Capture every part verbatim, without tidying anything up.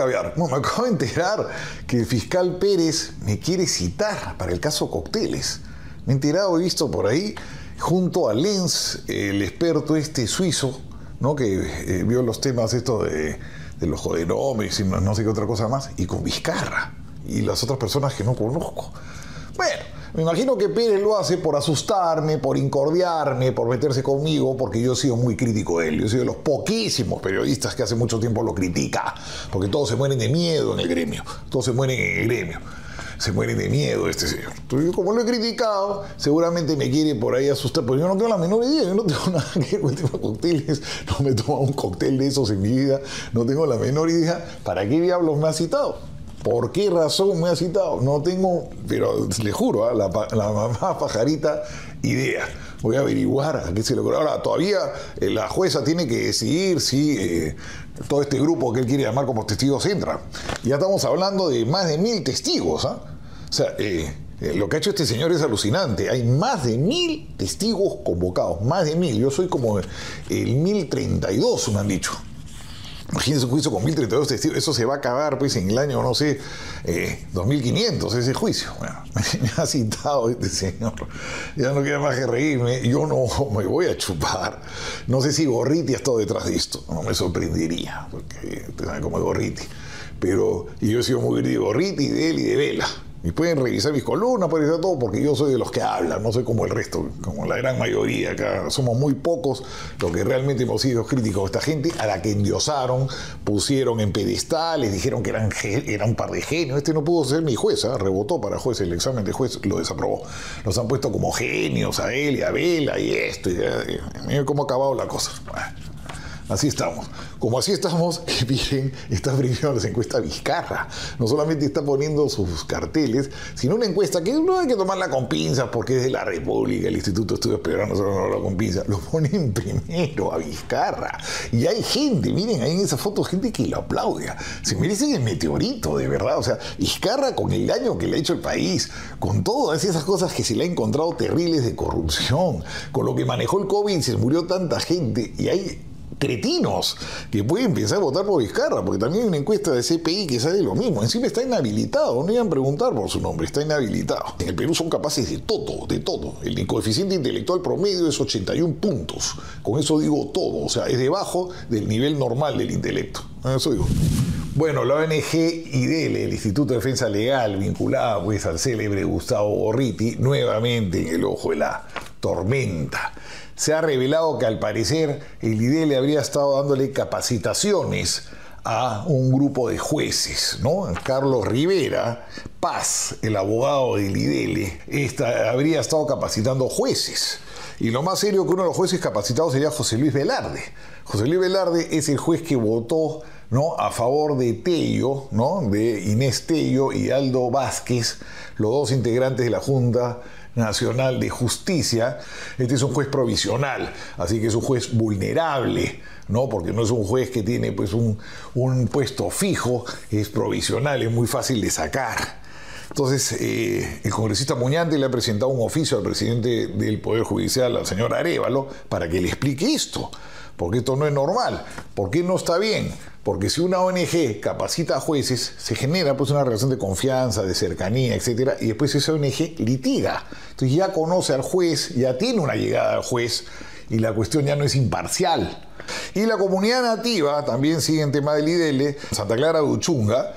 caviar. No, me acabo de enterar que el fiscal Pérez me quiere citar para el caso Cócteles. Me he enterado, he visto por ahí, junto a Lenz, el experto este suizo, ¿no? Que eh, vio los temas estos de, de los joderómetros y no, no sé qué otra cosa más, y con Vizcarra y las otras personas que no conozco. Bueno, me imagino que Pérez lo hace por asustarme, por incordiarme, por meterse conmigo, porque yo he sido muy crítico de él. Yo soy de los poquísimos periodistas que hace mucho tiempo lo critica, porque todos se mueren de miedo en el gremio, todos se mueren en el gremio. Se mueren de miedo de este señor. Entonces, como lo he criticado, seguramente me quiere por ahí asustar, pero yo no tengo la menor idea, yo no tengo nada que ver con el tema de cócteles, no me he tomado un cóctel de esos en mi vida, no tengo la menor idea para qué diablos me ha citado. ¿Por qué razón me ha citado? No tengo, pero le juro, ¿eh? la, la mamá pajarita, idea. Voy a averiguar a qué se le ocurre. Ahora, todavía eh, la jueza tiene que decidir si eh, todo este grupo que él quiere llamar como testigos entra. Ya estamos hablando de más de mil testigos. ¿eh? O sea, eh, eh, lo que ha hecho este señor es alucinante. Hay más de mil testigos convocados. Más de mil. Yo soy como el, el mil treinta y dos, me han dicho. Imagínense un juicio con mil treinta y dos testigos, eso se va a acabar pues en el año, no sé, eh, dos mil quinientos ese juicio. Bueno, me ha citado este señor, ya no queda más que reírme, yo no me voy a chupar. No sé si Gorriti ha estado detrás de esto, no me sorprendería, porque ustedes saben cómo es Gorriti. Pero y yo he sido muy crítico de Gorriti, de él y de Vela. Y pueden revisar mis columnas, pueden revisar todo, porque yo soy de los que hablan, no soy como el resto, como la gran mayoría acá. Somos muy pocos los que realmente hemos sido críticos de esta gente, a la que endiosaron, pusieron en pedestales, dijeron que eran, eran un par de genios. Este no pudo ser mi juez, ¿eh? Rebotó para juez, el examen de juez lo desaprobó. Los han puesto como genios a él y a Vela y esto. Y, y, miren cómo ha acabado la cosa. Bueno, así estamos. Como así estamos, miren, está primero las encuestas Vizcarra. No solamente está poniendo sus carteles, sino una encuesta que no hay que tomarla con pinzas porque es de la República, el Instituto de Estudios Peruanos, no habla con pinzas. Lo ponen primero a Vizcarra. Y hay gente, miren, ahí en esa foto, gente que lo aplaude. Se merece el meteorito, de verdad. O sea, Vizcarra con el daño que le ha hecho el país, con todas esas cosas que se le ha encontrado terribles de corrupción, con lo que manejó el COVID, se murió tanta gente, y hay cretinos que pueden pensar votar por Vizcarra, porque también hay una encuesta de C P I que sale lo mismo. Encima está inhabilitado, no iban a preguntar por su nombre, está inhabilitado. En el Perú son capaces de todo, de todo. El coeficiente intelectual promedio es ochenta y un puntos. Con eso digo todo, o sea, es debajo del nivel normal del intelecto. Eso digo. Bueno, la O N G IDELE, el Instituto de Defensa Legal, vinculada pues al célebre Gustavo Gorriti, nuevamente en el ojo de la tormenta. Se ha revelado que al parecer el IDELE habría estado dándole capacitaciones a un grupo de jueces, ¿no? Carlos Rivera Paz, el abogado del IDELE, esta, habría estado capacitando jueces. Y lo más serio que uno de los jueces capacitados sería José Luis Velarde. José Luis Velarde es el juez que votó, ¿no?, a favor de Tello, ¿no?, de Inés Tello y Aldo Vázquez, los dos integrantes de la Junta Nacional de Justicia. Este es un juez provisional, así que es un juez vulnerable, ¿no?, porque no es un juez que tiene pues un, un puesto fijo, es provisional, es muy fácil de sacar. Entonces, eh, el congresista Muñante le ha presentado un oficio al presidente del Poder Judicial, al señor Arévalo, para que le explique esto, porque esto no es normal. ¿Por qué no está bien? Porque si una O N G capacita a jueces, se genera pues una relación de confianza, de cercanía, etcétera, y después esa O N G litiga. Entonces ya conoce al juez, ya tiene una llegada al juez, y la cuestión ya no es imparcial. Y la comunidad nativa, también sigue en tema del IDELE, Santa Clara de Uchunga,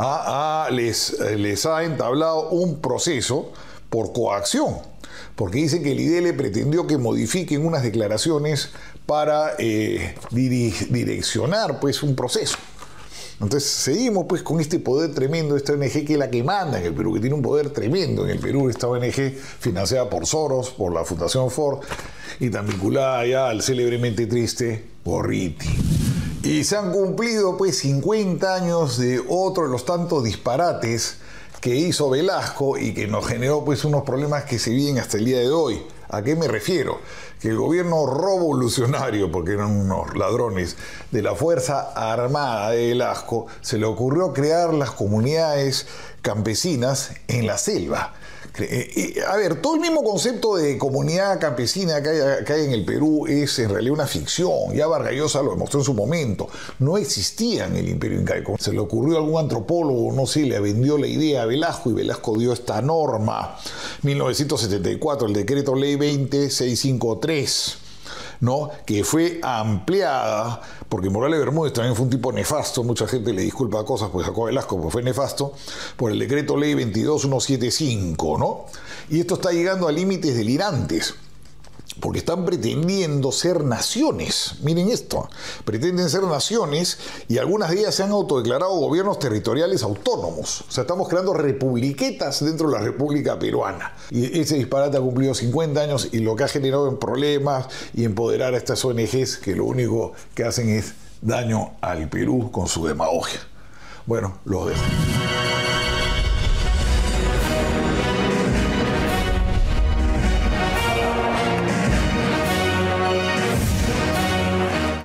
a, a, les, les ha entablado un proceso por coacción, porque dicen que el IDELE pretendió que modifiquen unas declaraciones para eh, dir direccionar pues un proceso. Entonces seguimos pues con este poder tremendo de esta O N G, que es la que manda en el Perú, que tiene un poder tremendo en el Perú, esta O N G financiada por Soros, por la Fundación Ford, y tan vinculada ya al célebremente triste Gorriti. Y se han cumplido pues cincuenta años de otro de los tantos disparates que hizo Velasco y que nos generó pues unos problemas que se viven hasta el día de hoy. ¿A qué me refiero? Que el gobierno revolucionario, porque eran unos ladrones, de la Fuerza Armada de Velasco, se le ocurrió crear las comunidades campesinas en la selva. A ver, todo el mismo concepto de comunidad campesina que hay, que hay en el Perú es en realidad una ficción. Ya Vargas Llosa lo demostró en su momento. No existía en el Imperio incaico. Se le ocurrió a algún antropólogo, no sé, le vendió la idea a Velasco y Velasco dio esta norma. mil novecientos setenta y cuatro, el decreto ley veinte mil seiscientos cincuenta y tres. ¿No? Que fue ampliada, porque Morales Bermúdez también fue un tipo nefasto, mucha gente le disculpa cosas, pues sacó a Velasco, pues fue nefasto, por el decreto ley veintidós mil ciento setenta y cinco, ¿no? Y esto está llegando a límites delirantes, porque están pretendiendo ser naciones. Miren esto, pretenden ser naciones y algunas de ellas se han autodeclarado gobiernos territoriales autónomos. O sea, estamos creando republiquetas dentro de la República Peruana. Y ese disparate ha cumplido cincuenta años y lo que ha generado en problemas y empoderar a estas O N Ges que lo único que hacen es daño al Perú con su demagogia. Bueno, los dejo.